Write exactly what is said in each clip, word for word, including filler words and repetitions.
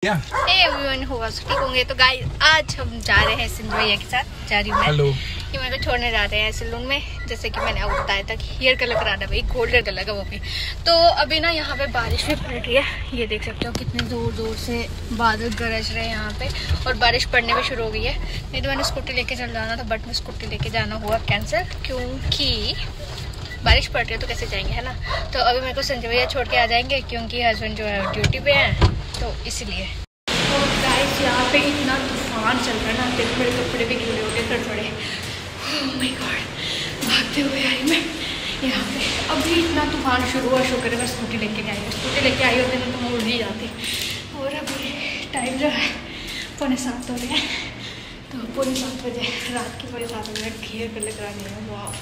Hey everyone, हुआ ठीक होंगे। तो गाइस आज हम जा रहे हैं सिंधु भैया के साथ, जा रही हूँ मैं। हेलो। ये मेरे को छोड़ने जा रहे हैं सैलून में, जैसे कि मैंने आपको बताया था कि हेयर कलर कराना भाई, गोल्डन कलर का वो भी। तो अभी ना यहाँ पे बारिश भी पड़ रही है, ये देख सकते हो कितने जोर जोर से बादल गरज रहे हैं यहाँ पे, और बारिश पड़ने भी शुरू हो गई है। नहीं तो मैंने स्कूटी लेके चल जाना था, बट मैं स्कूटी लेके जाना हुआ कैंसिल, क्योंकि बारिश पड़ रही है तो कैसे जाएंगे, है ना। तो अभी मेरे को संजय भैया छोड़ के आ जाएंगे, क्योंकि हस्बैंड जो है ड्यूटी पे हैं, तो इसलिए। तो गाइस यहाँ पे इतना तूफान चल रहा है ना, देखो मेरे कपड़े भी गीले हो गए थोड़े थोड़े। ओह माय गॉड, भागते हुए आई मैं यहाँ पे। अभी इतना तूफान शुरू हुआ, शुक्र है मैं स्कूटी लेके आई, स्कूटी लेके आई होती ना तो मैं उड़ ही जाती। और अभी टाइम जो है पौने सात हो रहे हैं, तो पौने सात बजे रात के पौने सात बजे हेयर कलर करानी है। वाह,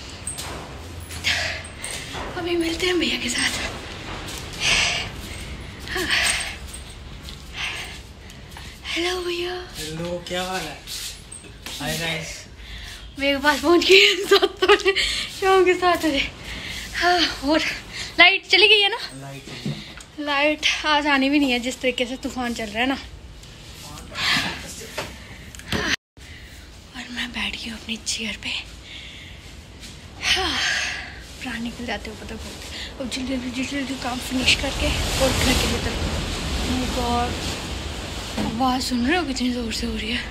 अभी मिलते हैं भैया के साथ। हाँ। हेलो भैया। हेलो, क्या हाल है? Hi guys. मेरे पास पहुंच गई सात बजे, शाम के सात बजे। हाँ, और लाइट चली गई है ना? लाइट लाइट आज आनी भी नहीं है, जिस तरीके से तूफान चल रहा है ना। हाँ। और मैं बैठ गई हूँ अपनी चेयर पे। हाँ, प्राण निकल जाते हो पता बोलते। अब जल्दी जल्दी जल्दी काम फिनिश करके और घर के भीतर। और आवाज़ सुन रहे हो कितनी ज़ोर से हो रही है।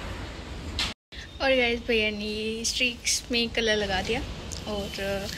और गाइस भैया ने स्ट्रीक्स में कलर लगा दिया, और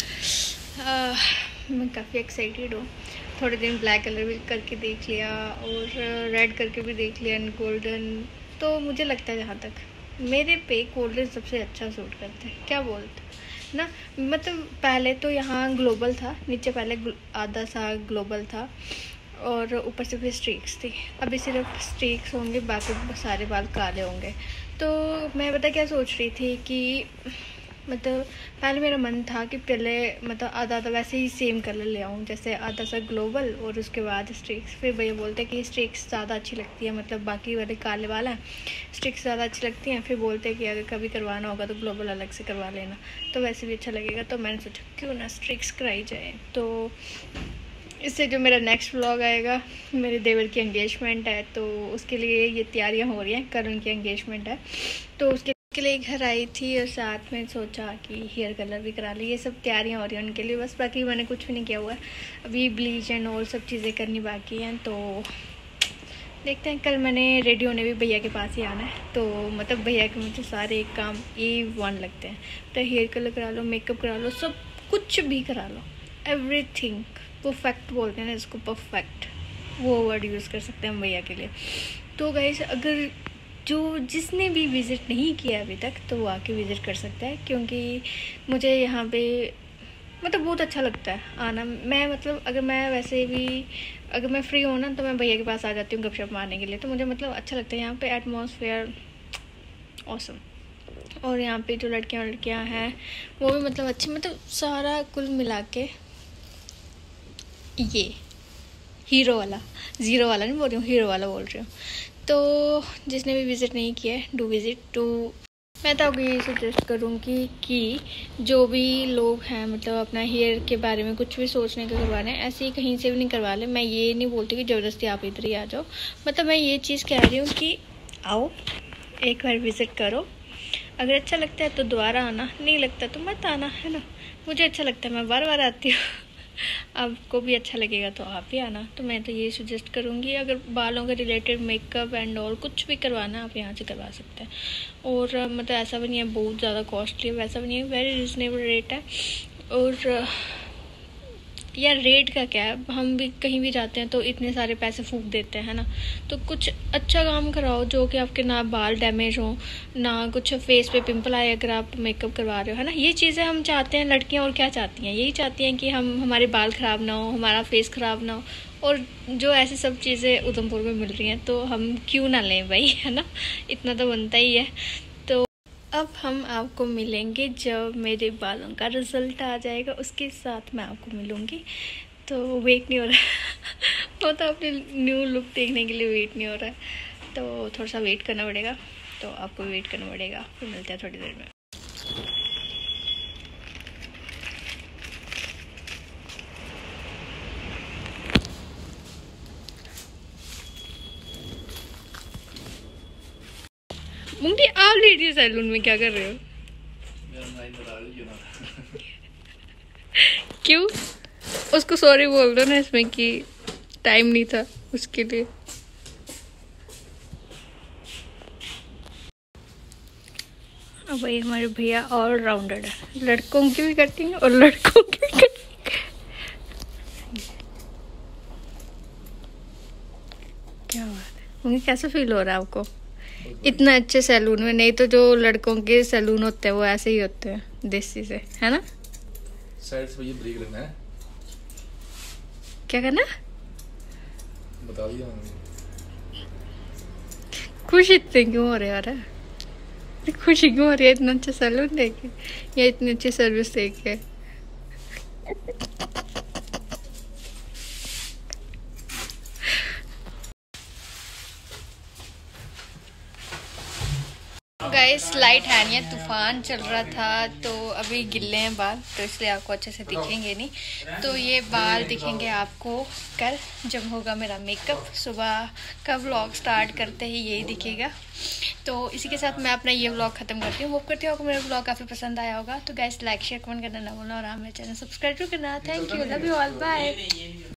आ, मैं काफ़ी एक्साइटेड हूँ। थोड़े दिन ब्लैक कलर भी करके देख लिया, और रेड करके भी देख लिया, एंड गोल्डन। तो मुझे लगता है जहाँ तक मेरे पे गोल्डन सबसे अच्छा सूट करते हैं, क्या बोलते ना। मतलब पहले तो यहाँ ग्लोबल था, नीचे पहले आधा सा ग्लोबल था, और ऊपर से फिर स्ट्रीक्स थी। अभी सिर्फ स्ट्रीक्स होंगे, बाकी सारे बाल काले होंगे। तो मैं पता क्या सोच रही थी कि मतलब पहले मेरा मन था कि पहले मतलब आधा आधा वैसे ही सेम कलर ले आऊँ, जैसे आधा सा ग्लोबल और उसके बाद स्ट्रीक्स। फिर भैया बोलते हैं कि स्ट्रीक्स ज़्यादा अच्छी लगती है, मतलब बाकी वाले काले वाला है, स्ट्रीक्स ज़्यादा अच्छी लगती हैं। फिर बोलते हैं कि अगर कभी करवाना होगा तो ग्लोबल अलग से करवा लेना, तो वैसे भी अच्छा लगेगा। तो मैंने सोचा क्यों ना स्ट्रीक्स कराई जाए। तो इससे जो मेरा नेक्स्ट व्लॉग आएगा, मेरे देवर की एंगेजमेंट है, तो उसके लिए ये तैयारियां हो रही हैं, कल उनकी एंगेजमेंट है। तो उसके के लिए घर आई थी, और साथ में सोचा कि हेयर कलर भी करा ली। ये सब तैयारियां हो रही हैं उनके लिए, बस बाकी मैंने कुछ भी नहीं किया हुआ है। अभी ब्लीच एंड और सब चीज़ें करनी बाकी हैं, तो देखते हैं। कल मैंने रेडी होने भी भैया के पास ही आना है, तो मतलब भैया के मुझे सारे काम ए वन लगते हैं। तो हेयर कलर करा लो, मेकअप करा लो, सब कुछ भी करा लो, एवरीथिंग परफेक्ट बोलते हैं ना इसको, परफेक्ट वो वर्ड यूज़ कर सकते हैं हम भैया के लिए। तो गाइस अगर जो जिसने भी विज़िट नहीं किया अभी तक, तो वो आके विज़िट कर सकता है, क्योंकि मुझे यहाँ पे मतलब बहुत अच्छा लगता है आना। मैं मतलब अगर मैं वैसे भी अगर मैं फ्री हूँ ना, तो मैं भैया के पास आ जाती हूँ गपशप मारने के लिए। तो मुझे मतलब अच्छा लगता है यहाँ पे, एटमॉस्फेयर ऑसम। और यहाँ पे जो लड़कियाँ लड़कियाँ हैं वो भी मतलब अच्छी, मतलब सारा कुल मिला के ये हीरो वाला, ज़ीरो वाला नहीं बोल रही हूँ, हीरो वाला बोल रही हूँ। तो जिसने भी विज़िट नहीं किया है, डू विज़िट टू। मैं तो आपको ये सजेस्ट करूँगी कि जो भी लोग हैं मतलब अपना हेयर के बारे में कुछ भी सोचने का करवा रहे हैं, ऐसे ही कहीं से भी नहीं करवा लें। मैं ये नहीं बोलती कि ज़बरदस्ती आप इधर ही आ जाओ, मतलब मैं ये चीज़ कह रही हूँ कि आओ एक बार विज़िट करो, अगर अच्छा लगता है तो दोबारा आना, नहीं लगता तो मत आना, है ना। मुझे अच्छा लगता है, मैं बार बार आती हूँ। आपको भी अच्छा लगेगा तो आप भी आना। तो मैं तो ये सजेस्ट करूँगी, अगर बालों के रिलेटेड मेकअप एंड और कुछ भी करवाना है, आप यहाँ से करवा सकते हैं। और मतलब ऐसा भी नहीं है बहुत ज़्यादा कॉस्टली, वैसा भी नहीं है, वेरी रिजनेबल रेट है। और यार रेट का क्या है, हम भी कहीं भी जाते हैं तो इतने सारे पैसे फूंक देते हैं, है ना। तो कुछ अच्छा काम कराओ जो कि आपके ना बाल डैमेज हो, ना कुछ फेस पे पिंपल आए अगर आप मेकअप करवा रहे हो, है ना। ये चीज़ें हम चाहते हैं लड़कियां, और क्या चाहती हैं, यही चाहती हैं कि हम हमारे बाल ख़राब ना हो, हमारा फेस ख़राब ना हो। और जो ऐसी सब चीज़ें उधमपुर में मिल रही हैं, तो हम क्यों ना लें भाई, है ना, इतना तो बनता ही है। तो अब हम आपको मिलेंगे जब मेरे बालों का रिज़ल्ट आ जाएगा, उसके साथ मैं आपको मिलूँगी। तो वेट नहीं हो रहा वो तो अपनी न्यू लुक देखने के लिए वेट नहीं हो रहा है, तो थोड़ा सा वेट करना पड़ेगा। तो आपको वेट करना पड़ेगा, फिर मिलते हैं थोड़ी देर में। मुंडी आप लेडी सैलून में क्या कर रहे हो? क्यों? उसको सॉरी बोल दो ना इसमें कि टाइम नहीं था उसके लिए। अब भाई हमारे भैया ऑल राउंडर है, लड़कों की भी कटिंग और लड़कों की भी कटिंग। क्या बात है, मुझे कैसा फील हो रहा है आपको इतना अच्छे सैलून में? नहीं तो जो लड़कों के सैलून होते हैं वो ऐसे ही होते हैं देसी से, है ना? साइड से ये ब्रेक लेना है। क्या करना? बता दिया मैंने। खुश इतने क्यों हो रहे यार? खुशी क्यों हो रही है इतना अच्छा सैलून देख के या इतनी अच्छी सर्विस देख के? गाइस लाइट है नहीं है, तूफान चल रहा था तो अभी गिल्ले हैं बाल, तो इसलिए आपको अच्छे से दिखेंगे नहीं। तो ये बाल दिखेंगे आपको कल जब होगा मेरा मेकअप। सुबह का व्लॉग स्टार्ट करते ही यही दिखेगा। तो इसी के साथ मैं अपना ये व्लॉग खत्म करती हूँ। होप करती हूँ आपको मेरा व्लॉग काफ़ी पसंद आया होगा। तो गाइस लाइक शेयर कमेंट करना ना भूलना और हाँ मेरे चैनल सब्सक्राइब करना। Thank you, love you all, bye.